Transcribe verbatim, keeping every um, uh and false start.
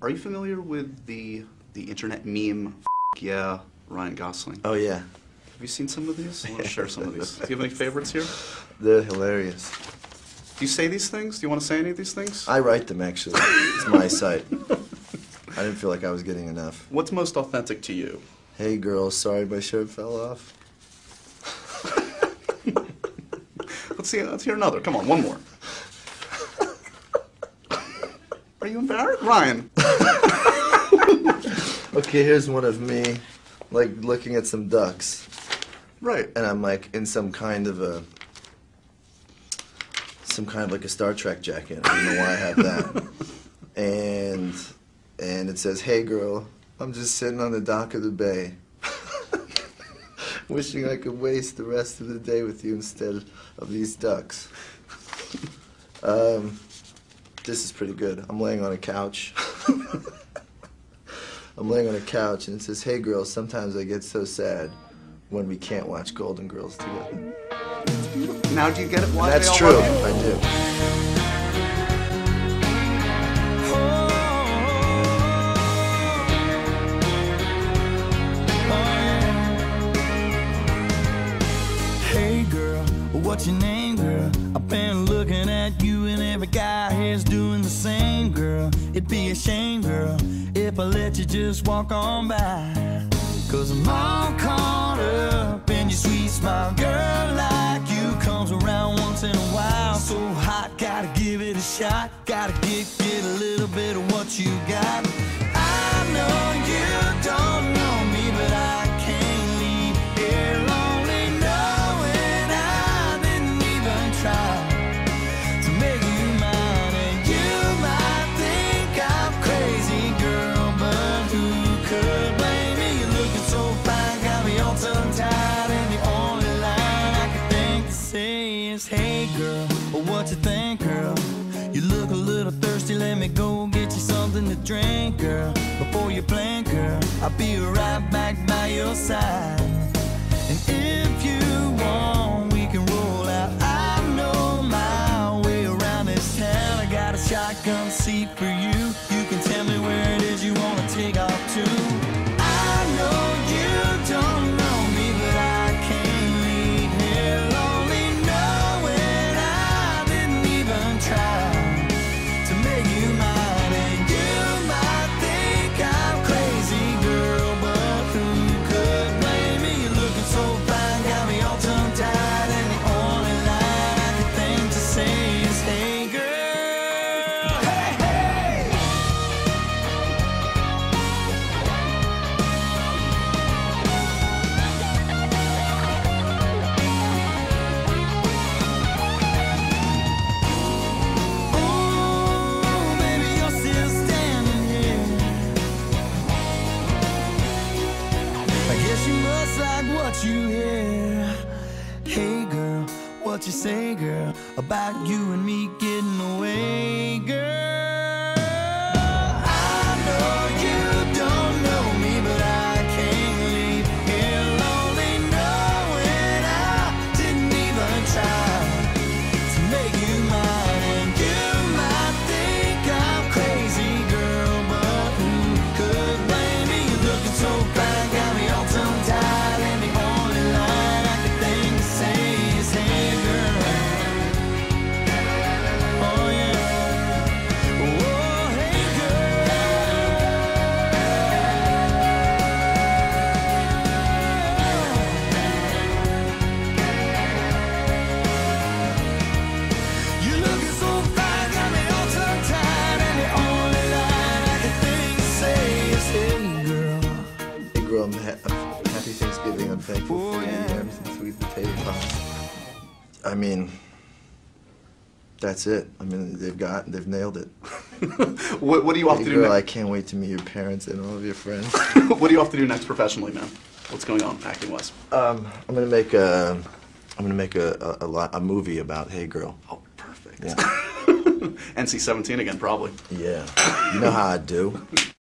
Are you familiar with the the internet meme, F yeah, Ryan Gosling? Oh, yeah. Have you seen some of these? I want to share some of these. Do you have any favorites here? They're hilarious. Do you say these things? Do you want to say any of these things? I write them, actually. It's my site. I didn't feel like I was getting enough. What's most authentic to you? Hey, girl, sorry my shirt fell off. Let's see. Let's hear another. Come on, one more. Are you embarrassed, Ryan? Okay, here's one of me, like, looking at some ducks. Right. And I'm, like, in some kind of a... Some kind of, like, a Star Trek jacket. I don't know why I have that. and... And it says, hey, girl, I'm just sitting on the dock of the bay. Wishing I could waste the rest of the day with you instead of these ducks. Um, this is pretty good. I'm laying on a couch. I'm laying on a couch and it says, hey girl, sometimes I get so sad when we can't watch Golden Girls together. Now do you get it? Why That's they all true, love you? I do. What's your name, girl? I've been looking at you and every guy here's doing the same, girl. It'd be a shame, girl, if I let you just walk on by. Cause I'm all caught up in your sweet smile. Girl like you comes around once in a while. So hot, gotta give it a shot. Gotta get, get a little bit of what you got. I know you don't know me, but I can't leave here lonely knowing I didn't even try to make you mine. And you might think I'm crazy, girl, but who could blame me? You're looking so fine, got me all tongue-tied, and the only line I can think to say is, hey girl, what you think, girl? You look a little thirsty, let me go get you something to drink, girl. Before you blink, girl, I'll be right back by your side. And if you want, we can roll out. I know my way around this town. I got a shotgun seat for you. You can tell me where it is you want to take off to. I know you don't know me, but I can't leave here lonely knowing I didn't even try to make you mine. And you might think I'm crazy, girl, but who could blame me? You're looking so fine, got me all tongue-tied, and the only line I can think to say is, hey girl, hey, hey. Ooh, baby, you're still standing here. I guess you must like what you hear. Hey girl, what you say, girl, about you and me getting away, girl? I know you don't know me, but I can't leave here lonely knowing I didn't even try to make you mine. And you might think I'm crazy, girl, but who could blame me? You're looking so fine, got me all tongue-tied, and the only line I can think to say is, hey girl. Oh yeah. Oh hey girl. You looking so fine, got me all tongue-tied, and the only line I can think to say is, hey girl. Hey, girl, I'm ha happy Thanksgiving. I'm thankful Oh, for you. yeah. Yams and sweet potato pie. I mean, that's it. I mean, they've got, they've nailed it. What, what do you off Hey, to do girl, I next? can't wait to meet your parents and all of your friends. What do you off to do next professionally, man? What's going on acting wise? Um, I'm gonna make a, I'm gonna make a a, a, lot, a movie about Hey Girl. Oh, perfect. Yeah. N C seventeen again, probably. Yeah. You know how I do.